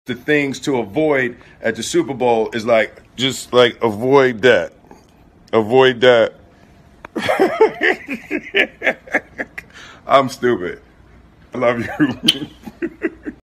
the things to avoid at the Super Bowl is like, just like avoid that. Avoid that. I'm stupid. I love you.